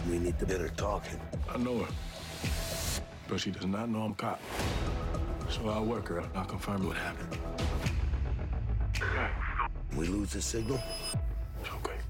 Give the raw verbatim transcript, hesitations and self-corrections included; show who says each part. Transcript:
Speaker 1: We need to get her talking.
Speaker 2: I know her, but she does not know I'm a cop. So I'll work her. I'll confirm what happened.
Speaker 1: We lose the signal?
Speaker 2: Okay.